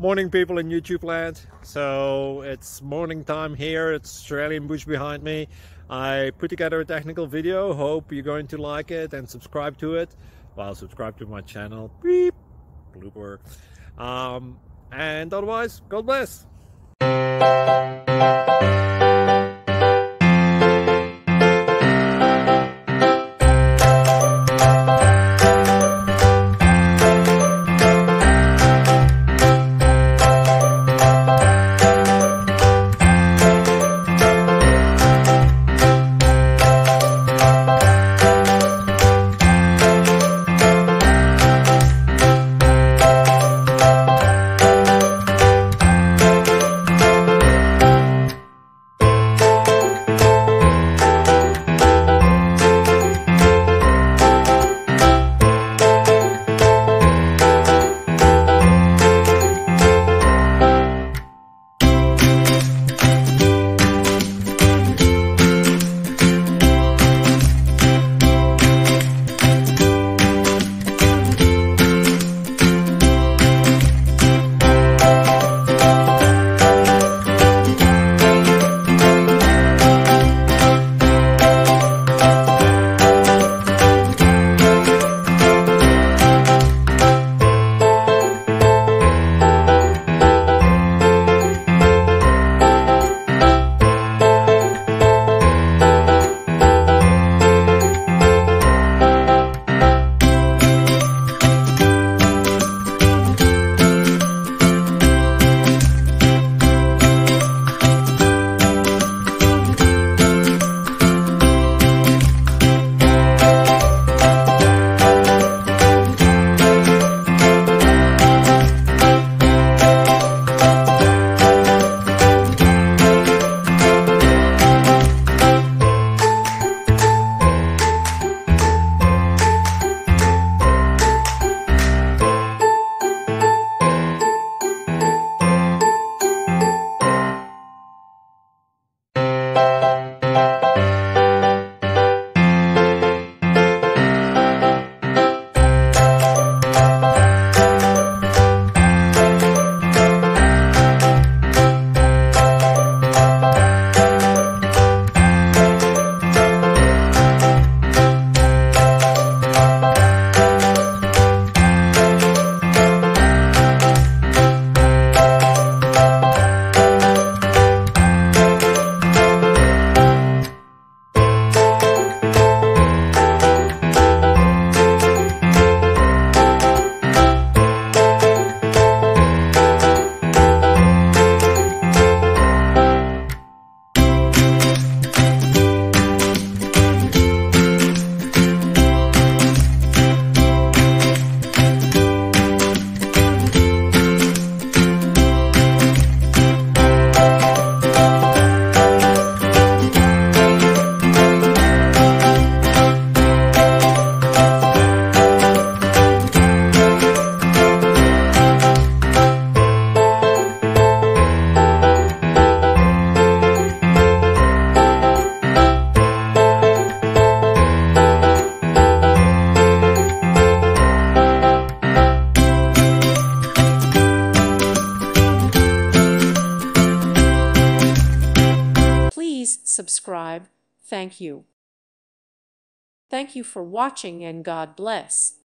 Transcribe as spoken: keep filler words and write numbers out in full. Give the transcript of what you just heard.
Morning, people in YouTube land. So it's morning time here. It's Australian bush behind me. I put together a technical video. Hope you're going to like it and subscribe to it. Well, subscribe to my channel. Beep. Blooper. Um, and otherwise, God bless. Subscribe. Thank you. Thank you for watching and God bless.